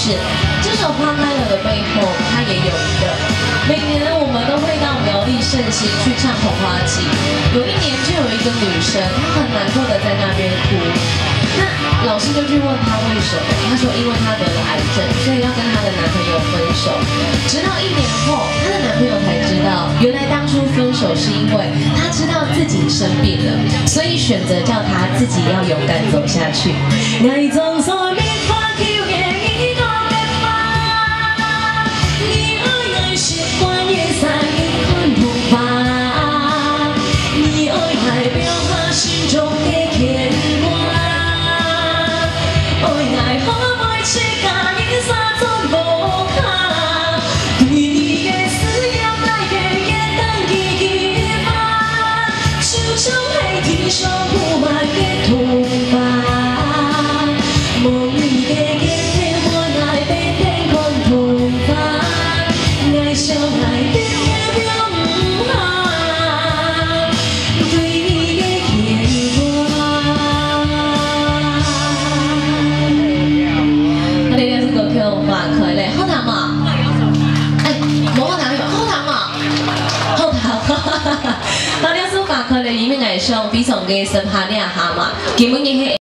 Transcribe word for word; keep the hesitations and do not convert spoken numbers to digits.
是，这首花开了的背后，它也有一个。每年我们都会到苗栗圣溪去唱红花季，有一年就有一个女生，她很难过的在那边哭。那老师就去问她为什么，她说因为她得了癌症，所以要跟她的男朋友分手。直到一年后，她的男朋友才知道，原来当初分手是因为她知道自己生病了，所以选择叫她自己要勇敢走下去。爱总所免看求的伊都别怕，你爱爱习惯的三一款头发，你爱代表他心中的牵挂，爱爱好袂切甲你三寸无卡，对你的思念来个夜等记记吧，手中的天上布满的头发。當你一首法佢哋裡面藝術比從嘅十下呢下嘛，基本嘅係。